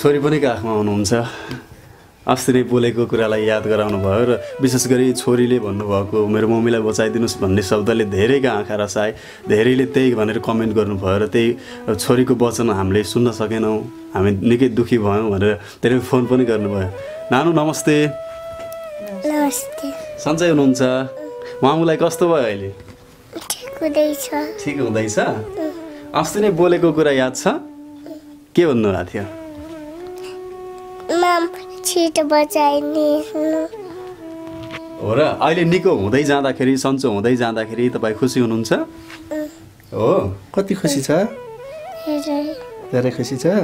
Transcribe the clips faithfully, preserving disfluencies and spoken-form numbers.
छोरी पनि काखमा हुनुहुन्छ। अस्ति नै बोलेको कुरालाई याद गराउनु भयो र विशेष गरी छोरीले भन्नुभएको मेरो मम्मीलाई बचाइदिनुहोस् भन्ने शब्दले धेरैका आँखा रसाए, धेरैले त्यही भनेर कमेन्ट गर्नुभयो र त्यही छोरीको वचन हामीले सुन्न सकेनौँ, हामी निकै दुःखी भयौँ भनेर त्यसले फोन पनि गर्नुभयो। नानु नमस्ते। नमस्ते। सन्चै हुनुहुन्छ? मामुलाई कस्तो भयो अहिले? ठिक हुँदैछ। ठिक हुँदैछ? अस्ति नै बोलेको कुरा याद छ? के भन्नुभएको थियो? माम छिटो बचाइदिनु। हो र अहिले निको हुँदै जाँदाखेरि, सन्चो हुँदै जाँदाखेरि तपाईँ खुसी हुनुहुन्छ? हो। कति खुसी छ? धेरै खुसी छ।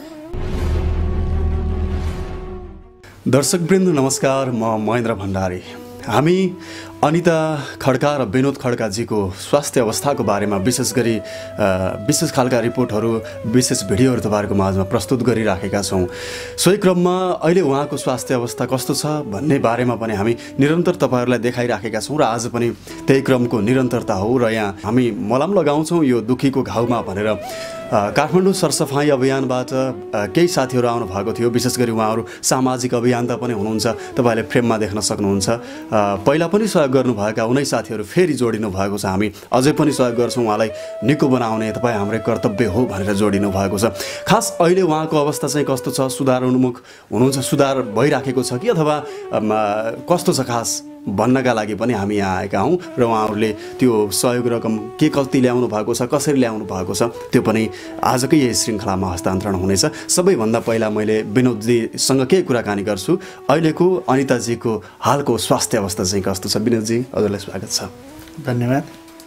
दर्शकवृन्द नमस्कार, म महेन्द्र भण्डारी। हामी अनिता खड्का र विनोद खड्काजीको स्वास्थ्य अवस्थाको बारेमा विशेष गरी विशेष खालका रिपोर्टहरू, विशेष भिडियोहरू तपाईँहरूको माझमा प्रस्तुत गरिराखेका छौँ। सोही क्रममा अहिले उहाँको स्वास्थ्य अवस्था कस्तो छ भन्ने बारेमा पनि हामी निरन्तर तपाईँहरूलाई देखाइराखेका छौँ र आज पनि त्यही क्रमको निरन्तरता हो र यहाँ हामी मलम लगाउँछौँ यो दुःखीको घाउमा भनेर काठमाडौँ सरसफाइ अभियानबाट केही साथीहरू आउनु भएको थियो। विशेष गरी उहाँहरू सामाजिक अभियन्ता पनि हुनुहुन्छ, तपाईँले फ्रेममा देख्न सक्नुहुन्छ। पहिला पनि सहयोग गर्नुभएका उनै साथीहरू फेरि जोडिनु भएको छ। हामी अझै पनि सहयोग गर्छौँ, उहाँलाई निको बनाउने तपाईँ हाम्रै कर्तव्य हो भनेर जोडिनु भएको छ। खास अहिले उहाँको अवस्था चाहिँ कस्तो छ? सुधार उन्मुख हुनुहुन्छ? सुधार भइराखेको छ कि अथवा कस्तो छ खास भन्नका लागि पनि हामी यहाँ आएका हौँ र उहाँहरूले त्यो सहयोग रकम के कति ल्याउनु भएको छ, कसरी ल्याउनु भएको छ, त्यो पनि आजकै यही श्रृङ्खलामा हस्तान्तरण हुनेछ। सबैभन्दा पहिला मैले विनोदजीसँग केही कुराकानी गर्छु। अहिलेको अनिताजीको हालको स्वास्थ्य अवस्था चाहिँ कस्तो छ? विनोदजी, हजुरलाई स्वागत छ। धन्यवाद।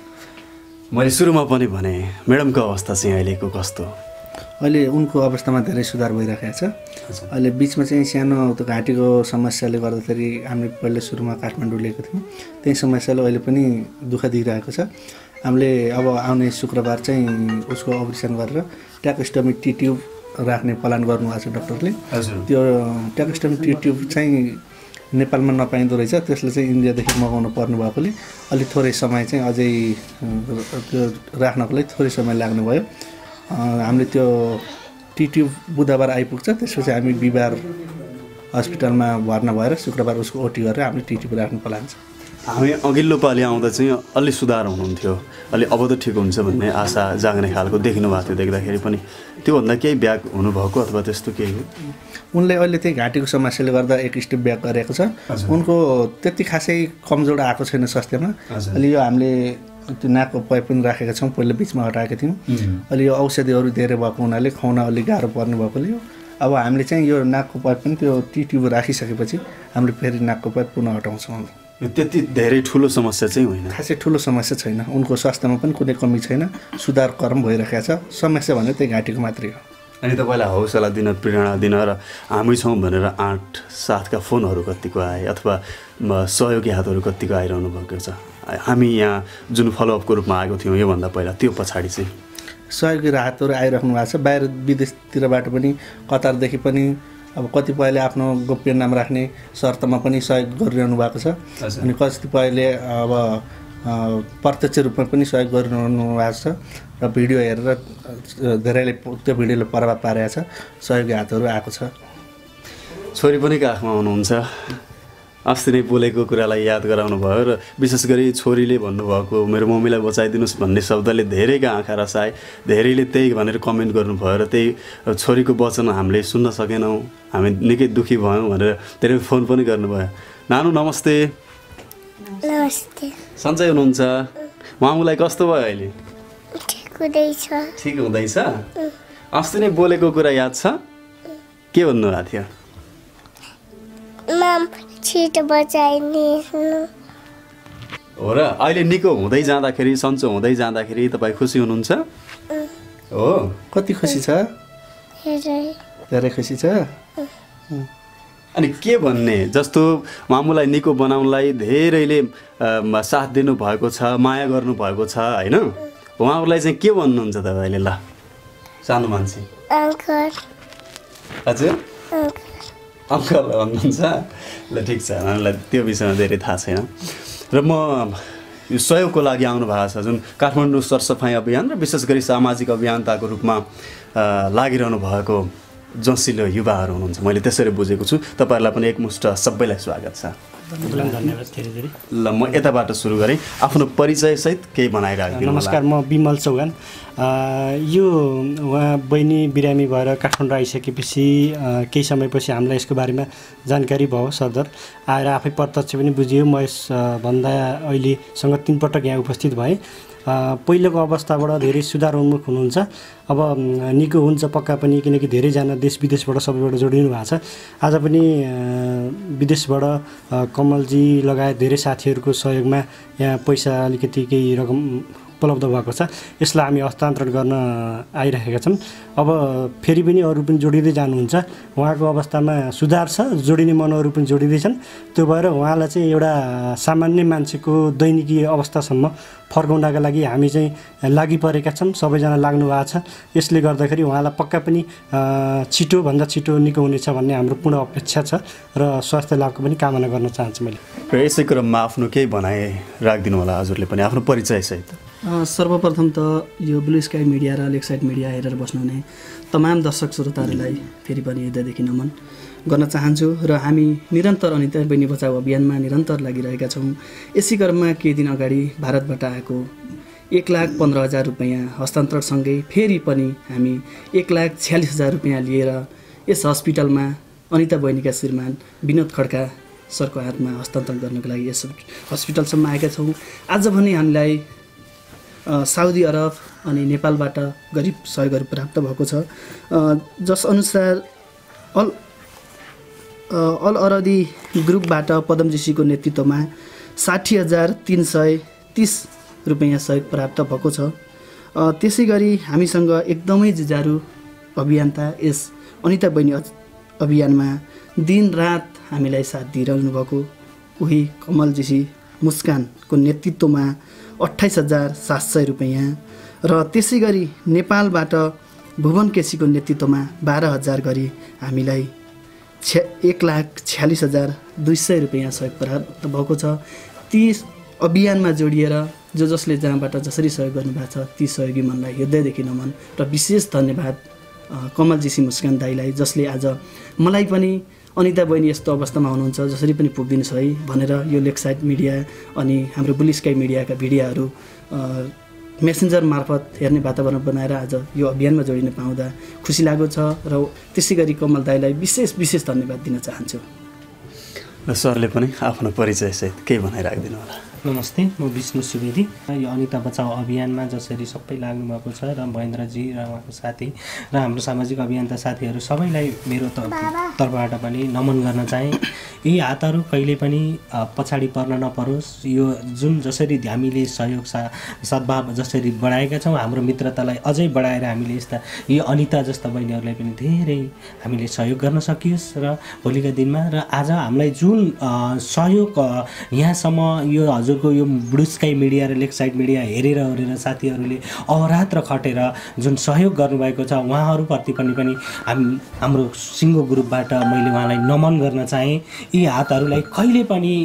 मैले सुरुमा पनि भने म्याडमको अवस्था चाहिँ अहिलेको कस्तो? अहिले उनको अवस्थामा धेरै सुधार भइरहेको छ। अहिले बिचमा चाहिँ सानो त्यो घाँटीको समस्याले गर्दाखेरि हामीले पहिला सुरुमा काठमाडौँ लिएको थियौँ, त्यही समस्याले अहिले पनि दुःख दिइरहेको छ। हामीले अब आउने शुक्रबार चाहिँ उसको अपरेसन गरेर ट्याकोस्टोमी टी ट्युब राख्ने प्लान गर्नुभएको छ डक्टरले। त्यो ट्याकोस्टोमी टी ट्युब चाहिँ नेपालमा नपाइँदो रहेछ, त्यसले चाहिँ इन्डियादेखि मगाउनु पर्ने भएकोले अलिक थोरै समय चाहिँ अझै त्यो राख्नको लागि थोरै समय लाग्ने भयो। हामीले त्यो टी ट्युब बुधबार आइपुग्छ, त्यसपछि हामी बिहिबार हस्पिटलमा भर्ना भएर शुक्रबार उसको ओटी गरेर हामीले टी ट्युब राख्नु प्लान छ। हामी अघिल्लो पालि आउँदा चाहिँ अलि सुधार हुनुहुन्थ्यो, अलि अब त ठिक हुन्छ भन्ने आशा जाग्ने खालको देखिनु भएको थियो देख्दाखेरि पनि। त्योभन्दा केही ब्याक हुनुभएको अथवा त्यस्तो केही? उनले अहिले त्यही घाँटीको समस्याले गर्दा एक स्टेप ब्याक गरेको छ। उनको त्यति खासै कमजोर आएको छैन स्वास्थ्यमा। अलि यो हामीले त्यो नाकको पाइप पनि राखेका छौँ, पहिला बिचमा हटाएका थियौँ। अलि यो औषधिहरू धेरै भएको हुनाले खुवाउन अलिक गाह्रो पर्ने भएकोले अब हामीले चाहिँ यो नाकको पाइप पनि त्यो टी ट्युब राखिसकेपछि हामीले फेरि नाकको पाइप पुनः हटाउँछौँ। त्यति धेरै ठुलो समस्या चाहिँ होइन, खासै ठुलो समस्या छैन। उनको स्वास्थ्यमा पनि कुनै कमी छैन, सुधार क्रम भइरहेको छ। समस्या भने त्यही घाँटीको मात्रै हो। अनि तपाईँलाई हौसला दिन, प्रेरणा दिन र हामी छौँ भनेर आठ सातका फोनहरू कतिको आए अथवा सहयोगी हातहरू कतिको आइरहनु भएको छ? हामी यहाँ जुन फलोअपको रूपमा आएको थियौँ योभन्दा पहिला, त्यो पछाडि चाहिँ सहयोगी हातहरू आइराख्नु भएको छ। बाहिर विदेशतिरबाट पनि, कतारदेखि पनि अब कतिपयले आफ्नो गोप्य नाम राख्ने शर्तमा पनि सहयोग गरिरहनु भएको छ। अनि कतिपयले अब प्रत्यक्ष रूपमा पनि सहयोग गरिरहनु भएको छ र भिडियो हेरेर धेरैले त्यो भिडियोले प्रभाव पारेको छ। सहयोगी हातहरू आएको छ। छोरी पनि काखमा हुनुहुन्छ। अस्ति नै बोलेको कुरालाई याद गराउनु भयो र विशेष गरी छोरीले भन्नुभएको मेरो मम्मीलाई बचाइदिनुहोस् भन्ने शब्दले धेरैका आँखा रसाए, धेरैले त्यही भनेर कमेन्ट गर्नुभयो र त्यही छोरीको वचन हामीले सुन्न सकेनौँ, हामी निकै दुःखी भयौँ भनेर त्यसले फोन पनि गर्नुभयो। नानु नमस्ते। नमस्ते। सन्चै हुनुहुन्छ? मामुलाई कस्तो भयो अहिले? ठिक हुँदैछ। ठिक हुँदैछ? अस्ति नै बोलेको कुरा याद छ? के भन्नुभएको थियो? माम छिटो बचाइदिनु। हो र अहिले निको हुँदै जाँदाखेरि, सन्चो हुँदै जाँदाखेरि तपाईँ खुसी हुनुहुन्छ? हो। कति खुसी छ? धेरै खुसी छ। अनि के भन्ने, जस्तो मामुलाई निको बनाउनलाई धेरैले साथ दिनुभएको छ, माया गर्नुभएको छ होइन? उहाँहरूलाई चाहिँ के भन्नुहुन्छ तपाईँले? ल सानो मान्छे अङ्कल। हजुर अङ्कल भन्नुहुन्छ? ल ठिक छ, हामीलाई त्यो विषयमा धेरै थाहा छैन। र म यो सहयोगको लागि आउनु भएको छ जुन काठमाडौँ सरसफाइ अभियान र विशेष गरी सामाजिक अभियन्ताको रूपमा लागिरहनु भएको जसिलो युवाहरू हुनुहुन्छ, मैले त्यसरी बुझेको छु। तपाईँहरूलाई पनि एकमुष्ट सबैलाई स्वागत छ। धन्यवाद धेरै धेरै। ल म यताबाट सुरु गरेँ, आफ्नो परिचयसहित केही बनाइराख्दिनु। नमस्कार, म विमल चौहान। यो उहाँ बहिनी बिरामी भएर काठमाडौँ आइसकेपछि केही समयपछि हामीलाई यसको बारेमा जानकारी भयो। सरदर आएर आफै प्रत्यक्ष पनि बुझियो। म यसभन्दा अहिलेसँग तिन पटक यहाँ उपस्थित भएँ। पहिलोको अवस्थाबाट धेरै सुधार उन्मुख हुनुहुन्छ। अब निको हुन्छ पक्का पनि, किनकि धेरैजना देश विदेशबाट सबैबाट जोडिनु भएको छ। आज पनि विदेशबाट कमलजी लगायत धेरै साथीहरूको सहयोगमा यहाँ पैसा अलिकति केही रकम उपलब्ध भएको छ। यसलाई हामी हस्तान्तरण गर्न आइरहेका छौँ। अब फेरि पनि अरू पनि जोडिँदै जानुहुन्छ। उहाँको अवस्थामा सुधार छ, जोडिने मनहरू पनि जोडिँदैछन्। त्यो भएर उहाँलाई चाहिँ एउटा सामान्य मान्छेको दैनिकी अवस्थासम्म फर्काउनका लागि हामी चाहिँ लागि परेका छौँ। सबैजना लाग्नु भएको छ। यसले गर्दाखेरि उहाँलाई पक्का पनि छिटोभन्दा छिटो निको हुनेछ भन्ने हाम्रो पूर्ण अपेक्षा छ र स्वास्थ्य लाभको पनि कामना गर्न चाहन्छु मैले। र यसै क्रममा आफ्नो केही भनाइ राखिदिनु होला हजुरले पनि आफ्नो परिचयसहित। सर्वप्रथम त यो ब्लु स्काई मिडिया र लेकसाइड मिडिया हेरेर बस्नुहुने तमाम दर्शक श्रोताहरूलाई फेरि पनि हृदयदेखि नमन गर्न चाहन्छु। र हामी निरन्तर अनिता बहिनी बचाउ अभियानमा निरन्तर लागिरहेका छौँ। यसै क्रममा केही दिन अगाडि भारतबाट आएको एक लाख पन्ध्र हजार रुपियाँ हस्तान्तरणसँगै फेरि पनि हामी एक लाख छ्यालिस हजार रुपियाँ लिएर यस हस्पिटलमा अनिता बहिनीका श्रीमान विनोद खड्का सरको हातमा हस्तान्तरण गर्नको लागि यस हस्पिटलसम्म आएका छौँ। आज भने हामीलाई साउदी अरब अनि नेपालबाट गरिब सहयोगहरू प्राप्त भएको छ। जसअनुसार अल अल अरदी ग्रुपबाट पदमजीसीको नेतृत्वमा साठी हजार तिन सय तिस रुपियाँ सहयोग प्राप्त भएको छ। त्यसै गरी हामीसँग एकदमै जुझारु अभियन्ता यस अनिता बहिनी अभियानमा दिनरात हामीलाई साथ दिइरहनु भएको उही कमलजीसी मुस्कानको नेतृत्वमा अट्ठाइस हजार सात सय रुपियाँ र त्यसै गरी नेपालबाट भुवन केसीको नेतृत्वमा बाह्र हजार गरी हामीलाई छ्या एक लाख छ्यालिस हजार दुई सय रुपियाँ सहयोग प्राप्त भएको छ। ती अभियानमा जोडिएर जो जसले जहाँबाट जसरी सहयोग गर्नुभएको छ ती सहयोगी मनलाई हृदयदेखि नमन र विशेष धन्यवाद कमलजीसी मुस्कान दाईलाई, जसले आज मलाई पनि अनिता बहिनी यस्तो अवस्थामा हुनुहुन्छ जसरी पनि पुगिदिनुहोस् है भनेर यो लेकसाइड मिडिया अनि हाम्रो ब्लु स्काई मिडियाका भिडियोहरू मेसेन्जर मार्फत हेर्ने वातावरण बनाएर आज यो अभियानमा जोडिन पाउँदा खुसी लागेको छ। र त्यसै गरी कमल दाईलाई विशेष विशेष धन्यवाद दिन चाहन्छु। र सरले पनि आफ्नो परिचयसहित केही भनाइराखिदिनु होला। नमस्ते, म विष्णु सुवेदी। यो अनिता बचाउ अभियानमा जसरी सबै लाग्नु भएको छ र महेन्द्रजी र उहाँको साथी र हाम्रो सामाजिक अभियन्ता साथीहरू सबैलाई मेरो तर्फबाट पनि नमन गर्न चाहे। यी हातहरू कहिले पनि पछाडि पर्न नपरोस्। यो जुन जसरी हामीले सहयोग सा सद्भाव जसरी बढाएका छौँ, हाम्रो मित्रतालाई अझै बढाएर हामीले यस्ता यो अनिता जस्ता बहिनीहरूलाई पनि धेरै हामीले सहयोग गर्न सकियोस् र भोलिका दिनमा। र आज हामीलाई जुन सहयोग यहाँसम्म यो हजुरको यो ब्लु स्काई मिडिया र लेकसाइड मिडिया हेरेर हेरेर साथीहरूले अहोरात्र खटेर जुन सहयोग गर्नुभएको छ उहाँहरूप्रति पनि पनि हामी हाम्रो सिङ्गो ग्रुपबाट मैले उहाँलाई नमन गर्न चाहेँ। यी हातहरूलाई कहिले पनि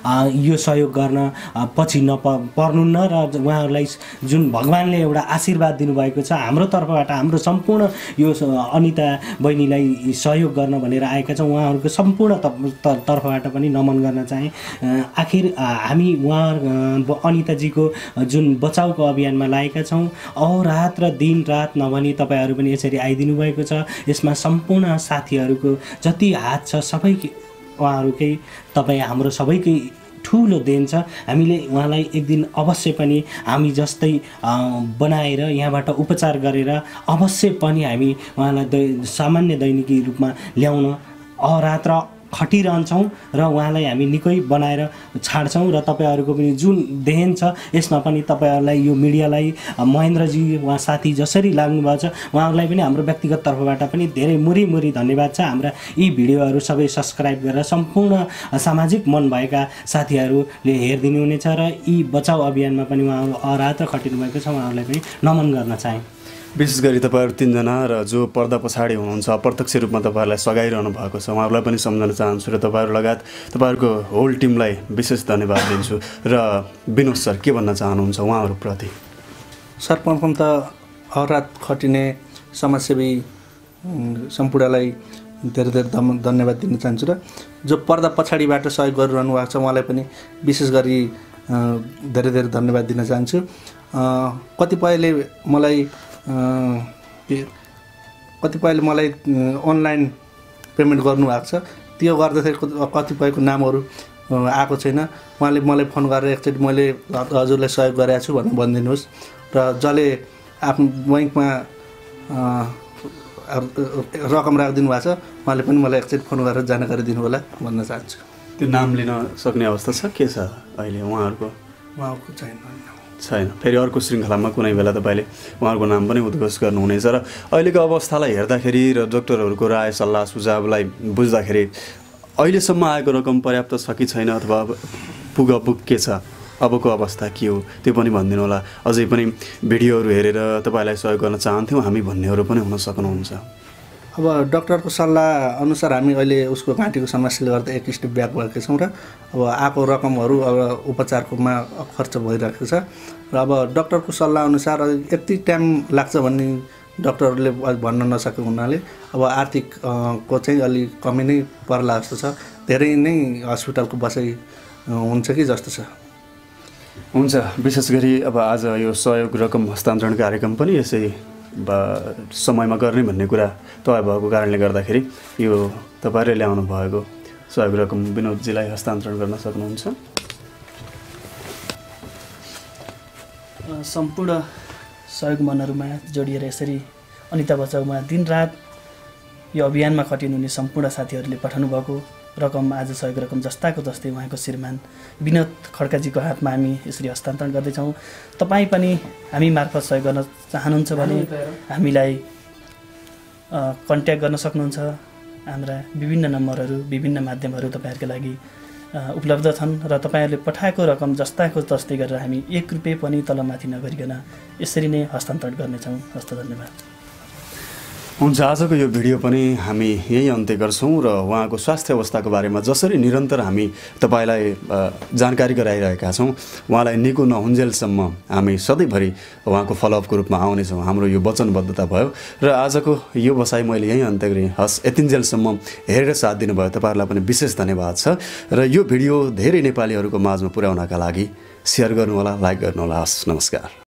यो सहयोग गर्न पछि नप पर्नुहुन्न र उहाँहरूलाई जुन भगवान्ले एउटा आशीर्वाद दिनुभएको छ हाम्रो तर्फबाट, हाम्रो सम्पूर्ण यो अनिता बहिनीलाई सहयोग गर्न भनेर आएका छौँ, उहाँहरूको सम्पूर्ण तर्फबाट पनि नमन गर्न चाहेँ। आखिर हामी उहाँ अनिताजीको जुन बचाउको अभियानमा लागेका छौँ, अहोरात र दिन रात नभनी तपाईँहरू पनि यसरी आइदिनु भएको छ। यसमा सम्पूर्ण साथीहरूको जति हात छ सबै उहाँहरूकै तपाईँ हाम्रो सबैकै ठुलो देन छ। हामीले उहाँलाई एक दिन अवश्य पनि हामी जस्तै बनाएर यहाँबाट उपचार गरेर अवश्य पनि हामी उहाँलाई दै सामान्य दैनिकी रूपमा ल्याउन अहोरात्र खटिरहन्छौँ र उहाँलाई हामी निकै बनाएर छाड्छौँ। र तपाईँहरूको पनि जुन देन छ यसमा पनि तपाईँहरूलाई यो मिडियालाई महेन्द्रजी उहाँ साथी जसरी लाग्नुभएको छ उहाँहरूलाई पनि हाम्रो व्यक्तिगत तर्फबाट पनि धेरै मुरी मुरी धन्यवाद छ। हाम्रा यी भिडियोहरू सबै सब्सक्राइब गरेर सम्पूर्ण सामाजिक मन भएका साथीहरूले हेरिदिनु हुनेछ र यी बचाउ अभियानमा पनि उहाँहरू अहोरात्र खटिनु भएको छ, उहाँहरूलाई पनि नमन गर्न चाहेँ। विशेष गरी तपाईँहरू तिनजना र जो पर्दा पछाडि हुनुहुन्छ अप्रत्यक्ष रूपमा तपाईँहरूलाई सघाइरहनु भएको छ उहाँहरूलाई पनि सम्झन चाहन्छु र तपाईँहरू लगायत तपाईँहरूको होल टिमलाई विशेष धन्यवाद दिन्छु। र विनोद सर के भन्न चाहनुहुन्छ उहाँहरूप्रति? सर प्रथम त हरात खटिने समाजसेवी सम्पूर्णलाई धेरै धेरै धन्यवाद दिन चाहन्छु र जो पर्दा पछाडिबाट सहयोग गरिरहनु भएको छ उहाँलाई पनि विशेष गरी धेरै धेरै धन्यवाद दिन चाहन्छु। कतिपयले मलाई कतिपयले मलाई अनलाइन पेमेन्ट गर्नुभएको छ, त्यो गर्दाखेरि कतिपयको नामहरू आएको छैन। उहाँले मलाई फोन गरेर एकचोटि मैले हजुरलाई सहयोग गरेको छु भनेर भनिदिनुहोस् र जसले आफ्नो बैङ्कमा रकम राखिदिनु भएको छ उहाँले पनि मलाई एकचोटि फोन गरेर जानकारी दिनु होला भन्न चाहन्छु। त्यो नाम लिन सक्ने अवस्था छ के छ अहिले उहाँहरूको? उहाँहरूको छैन छैन। फेरि अर्को श्रृङ्खलामा कुनै बेला तपाईँले उहाँहरूको नाम पनि उद्घोष गर्नुहुनेछ। र अहिलेको अवस्थालाई हेर्दाखेरि र डक्टरहरूको राय सल्लाह सुझावलाई बुझ्दाखेरि अहिलेसम्म आएको रकम पर्याप्त छ कि छैन अथवा पुगपुग के छ, अबको अवस्था के हो त्यो पनि भनिदिनु होला। अझै पनि भिडियोहरू हेरेर तपाईँलाई सहयोग गर्न चाहन्थ्यौँ हामी भन्नेहरू पनि हुन सक्नुहुन्छ। अब डक्टरको सल्लाह अनुसार हामी अहिले उसको घाँटीको समस्याले गर्दा एक स्टेप ब्याक भएका छौँ र अब आएको रकमहरू अब उपचारकोमा खर्च भइरहेको छ र अब डक्टरको सल्लाह अनुसार यति टाइम लाग्छ भन्ने डक्टरहरूले भन्न नसकेको हुनाले अब आर्थिक को चाहिँ अलि कमी नै पर्ला जस्तो छ। धेरै नै हस्पिटलको बसाइ हुन्छ कि जस्तो छ। हुन्छ। विशेष गरी अब आज यो सहयोग रकम हस्तान्तरण कार्यक्रम पनि यसै समयमा गर्ने भन्ने कुरा तय भएको कारणले गर्दाखेरि यो तपाईँले ल्याउनु भएको सहयोग रकम विनोदजीलाई हस्तान्तरण गर्न सक्नुहुन्छ। सम्पूर्ण सहयोग मनहरूमा जोडिएर यसरी अनिता बचाउमा दिनरात यो अभियानमा खटिनुहुने सम्पूर्ण साथीहरूले पठाउनु भएको रकम आज सहयोग रकम जस्ताको जस्तै उहाँको श्रीमान विनोद खड्काजीको हातमा हामी यसरी हस्तान्तरण गर्दैछौँ। तपाईँ पनि हामी मार्फत सहयोग गर्न चाहनुहुन्छ भने हामीलाई कन्ट्याक्ट गर्न सक्नुहुन्छ। हाम्रा विभिन्न नम्बरहरू विभिन्न माध्यमहरू तपाईँहरूको लागि उपलब्ध छन् र तपाईँहरूले पठाएको रकम जस्ताको जस्तै गरेर हामी एक रुपियाँ पनि तलमाथि नगरिकन यसरी नै हस्तान्तरण गर्नेछौँ। हस्त धन्यवाद। हुन्छ। आजको यो भिडियो पनि हामी यही अन्त्य गर्छौँ र उहाँको स्वास्थ्य अवस्थाको बारेमा जसरी निरन्तर हामी तपाईँलाई जानकारी गराइरहेका छौँ, उहाँलाई निको नहुन्जेलसम्म हामी सधैँभरि उहाँको फलोअपको रूपमा आउनेछौँ। हाम्रो यो वचनबद्धता भयो र आजको यो बसाइ मैले यही अन्त्य गरेँ। हस्, यतिन्जेलसम्म हेरेर साथ दिनुभयो तपाईँहरूलाई पनि विशेष धन्यवाद छ र यो भिडियो धेरै नेपालीहरूको माझमा पुर्याउनका लागि सेयर गर्नुहोला, लाइक गर्नुहोला। हस्, नमस्कार।